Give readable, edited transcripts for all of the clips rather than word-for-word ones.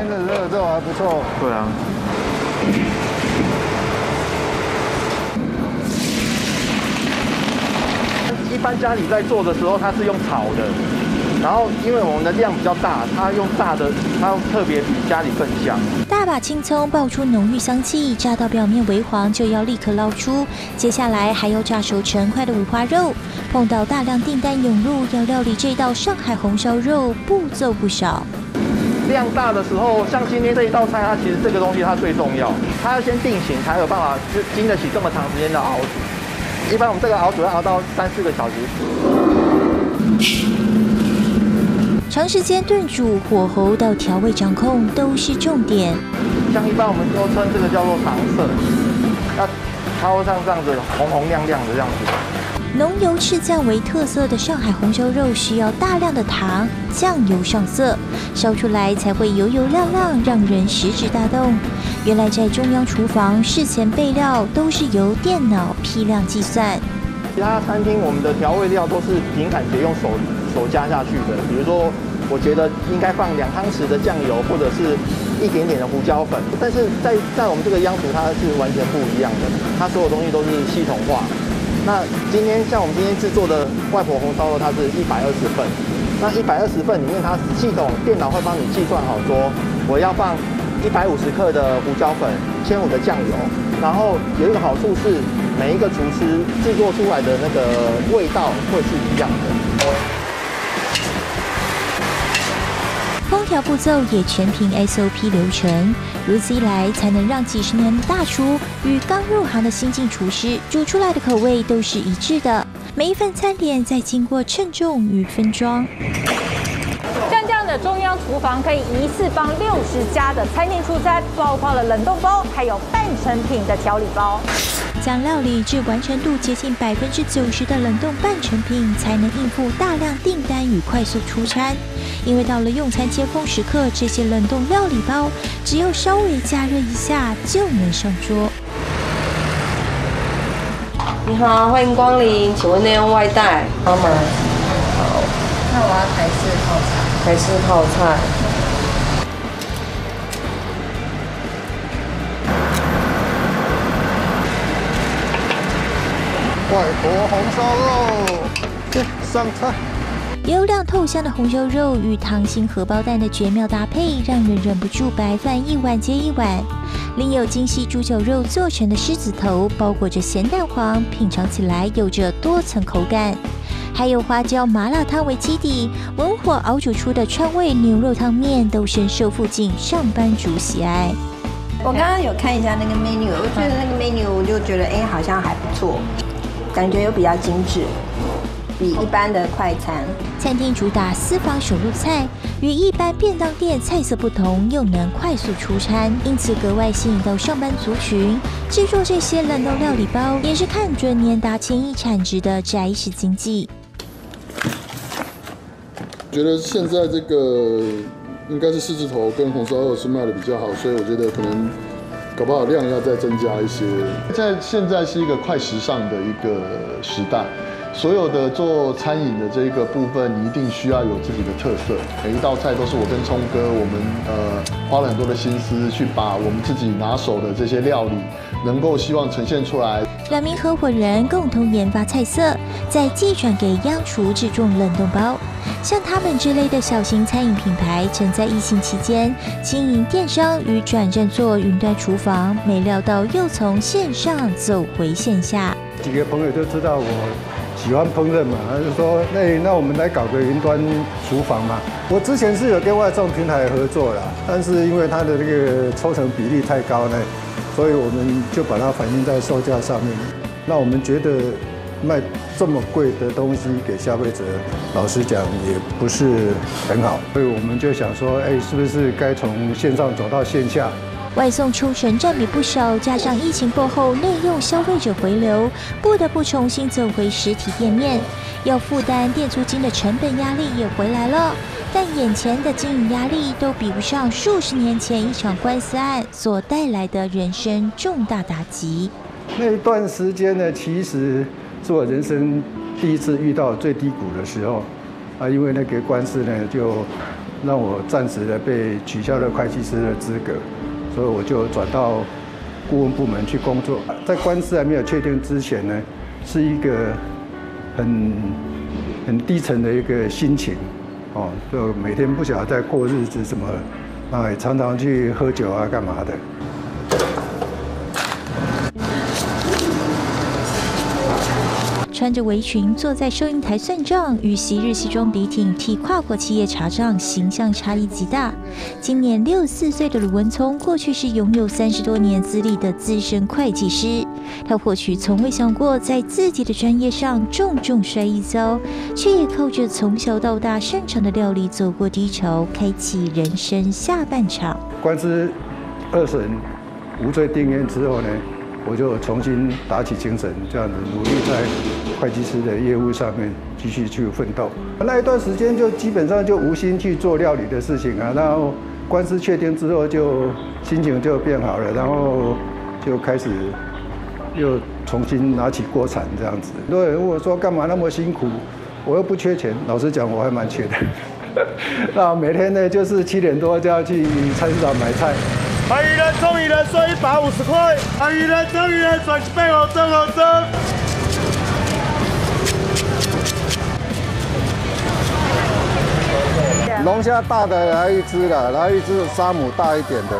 天的热肉还不错。 对啊。 一般家里在做的时候，它是用炒的，然后因为我们的量比较大，它用炸的，它特别比家里更香。 大把青葱爆出浓郁香气，炸到表面微黄就要立刻捞出。接下来还要炸熟成块的五花肉。碰到大量订单涌入，要料理这道上海红烧肉，步骤不少。 量大的时候，像今天这一道菜，它其实这个东西它最重要，它要先定型，才有办法经得起这么长时间的熬煮。一般我们这个熬煮要熬到3-4个小时。 长时间炖煮，火候到调味掌控都是重点。 像一般我们都称这个叫做糖色，要烧上这样子红红亮亮的这样子。 浓油赤酱为特色的上海红烧肉需要大量的糖、酱油上色，烧出来才会油油亮亮，让人食指大动。原来在中央厨房，事前备料都是由电脑批量计算。 其他餐厅我们的调味料都是凭感觉用手加下去的，比如说我觉得应该放2汤匙的酱油，或者是一点点的胡椒粉，但是在我们这个央厨它是完全不一样的，它所有东西都是系统化。那像我们今天制作的外婆红烧肉，它是120份。那120份里面，它电脑会帮你计算好，说我要放150克的胡椒粉，1500的酱油。然后有一个好处是，每一个厨师制作出来的那个味道会是一样的。 烹调步骤也全凭 SOP 流程，如此一来，才能让几十年的大厨与刚入行的新进厨师煮出来的口味都是一致的。每一份餐点再经过称重与分装。 像这样的中央厨房可以一次帮60家的餐厅出餐，包括了冷冻包，还有半成品的调理包。 将料理至完成度接近90%的冷冻半成品，才能应付大量订单与快速出餐。因为到了用餐尖峰时刻，这些冷冻料理包只要稍微加热一下就能上桌。 你好，欢迎光临，请问内用外带好吗？好， 那我要台式套餐。 台式套餐。 外婆红烧肉，上菜。 油亮透香的红烧肉与溏心荷包蛋的绝妙搭配，让人忍不住白饭一碗接一碗。另有精细猪脚肉做成的狮子头，包裹着咸蛋黄，品尝起来有着多层口感。还有花椒麻辣汤为基底，文火熬煮出的川味牛肉汤面，都深受附近上班族喜爱。 我刚刚有看一下那个 menu， 我觉得那个 menu 我就觉得好像还不错，感觉又比较精致。比一般的快餐餐厅主打私房手入菜，与一般便当店菜色不同，又能快速出餐，因此格外吸引到上班族群。制作这些冷冻料理包，也是看准年达1000亿产值的宅食经济。 觉得现在这个应该是狮子头跟红烧肉是卖的比较好，所以我觉得可能搞不好量要再增加一些。现在是一个快时尚的一个时代。所有的做餐饮的这个部分，你一定需要有自己的特色。每一道菜都是我跟聪哥，我们花了很多的心思去把我们自己拿手的这些料理，能够希望呈现出来。 2名合伙人共同研发菜色，再寄转给央厨制作冷冻包。像他们这类的小型餐饮品牌，曾在疫情期间经营电商与转战做云端厨房，没料到又从线上走回线下。 几个朋友就知道我喜欢烹饪嘛，他就说那我们来搞个云端厨房嘛。我之前是有跟外送平台合作啦，但是因为它的这个抽成比例太高呢，所以我们就把它反映在售价上面。那我们觉得卖这么贵的东西给消费者，老实讲也不是很好，所以我们就想说，是不是该从线上走到线下？ 外送抽成占比不少，加上疫情过后内用消费者回流，不得不重新走回实体店面，要负担店租金的成本压力也回来了。但眼前的经营压力都比不上数十年前一场官司案所带来的人生重大打击。 那一段时间呢，其实是我人生第一次遇到最低谷的时候啊，因为那个官司呢就让我暂时的被取消了会计师的资格，所以我就转到顾问部门去工作。在官司还没有确定之前呢，是一个很低沉的一个心情，哦，就每天不晓得在过日子什么，啊，也常常去喝酒啊，干嘛的。 穿着围裙坐在收银台算账，与昔日西装笔挺替跨国企业查账，形象差异极大。今年64岁的卢文聪，过去是拥有30多年资历的资深会计师。他或许从未想过在自己的专业上重重摔一跤，却也靠着从小到大擅长的料理走过低潮，开启人生下半场。 官司2审无罪定谳之后呢，我就重新打起精神，这样子努力在会计师的业务上面继续去奋斗。那一段时间就基本上就无心去做料理的事情啊，然后官司确定之后就心情就变好了，然后就开始又重新拿起锅铲这样子。很多人问我说干嘛那么辛苦，我又不缺钱，老实讲我还蛮缺的。那每天呢就是7点多就要去菜市场买菜。 买鱼人中鱼人算150块，买鱼人中鱼人算150蒸。 龙虾大的来1只啦，来1只沙姆大一点的。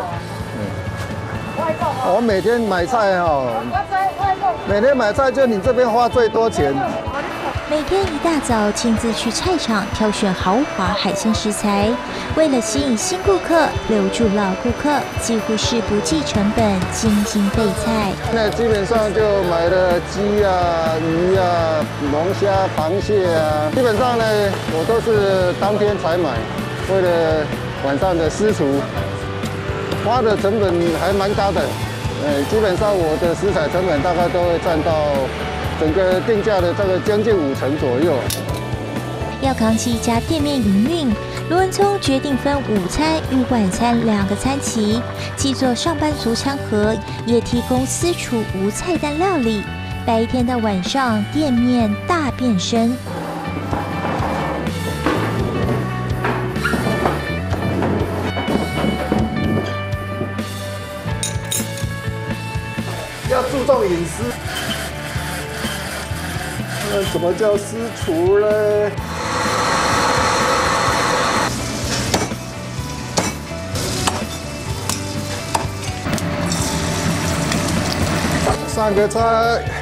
我每天买菜每天买菜就你这边花最多钱。 每天一大早亲自去菜场挑选豪华海鲜食材，为了吸引新顾客，留住老顾客，几乎是不计成本，精心备菜。 那基本上就买了鸡啊、鱼啊、龙虾、螃蟹啊，基本上呢我都是当天才买，为了晚上的私厨，花的成本还蛮高的。基本上我的食材成本大概都会占到整个定价的这个将近50%左右。 要扛起一家店面营运，卢文聪决定分午餐与晚餐2个餐期，既做上班族餐盒，也提供私厨无菜单料理。白天到晚上，店面大变身。 要注重隐私。什么叫私厨呢？3个菜。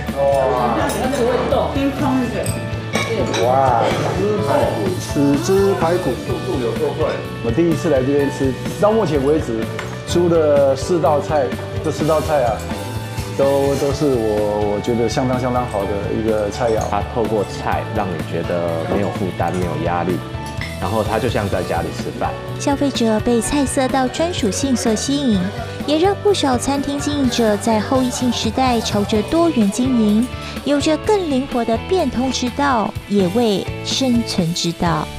哇！豉汁排骨。 我第一次来这边吃，到目前为止出了4道菜，这4道菜啊。都是我觉得相当好的一个菜肴。 它透过菜让你觉得没有负担、没有压力，然后它就像在家里吃饭。 消费者被菜色到专属性所吸引，也让不少餐厅经营者在后疫情时代朝着多元经营，有着更灵活的变通之道，也为生存之道。